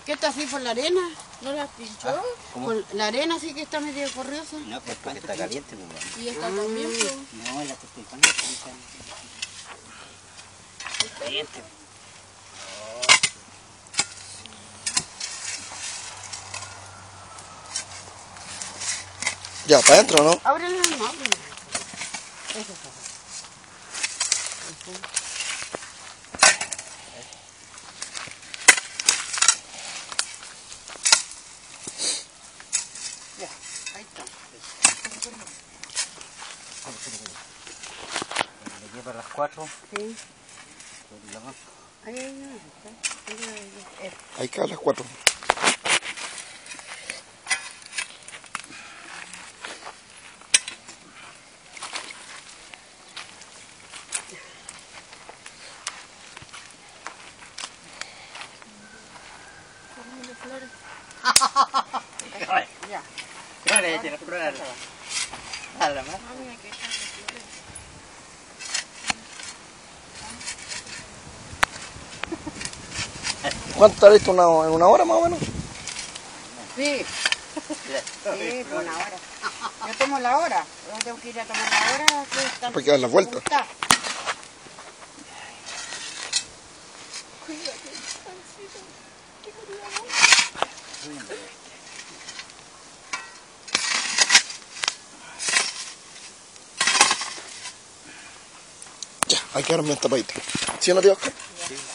qué está así por la arena? ¿No la pinchó? Por la arena sí que está medio corriosa. No, pues porque está caliente, pues. Y esta también, pues. No, la que estoy poniendo está caliente. Ya, para adentro, ¿no? Ábrele el mapa. Eso está. Ya, ahí está. Le lleva a las 4. Sí. Ahí. Ahí está. Ahí queda a las 4. Ya. Flores, tiene flores. A la más. ¿Cuánto está listo? ¿En una hora más o menos? Sí. Sí, por una hora. Yo tomo la hora. Yo tengo que ir a tomar la hora. Para que dar la vuelta. Ya, hay que darme esta tapadita. ¿Sí o no, tío Oscar? Sí.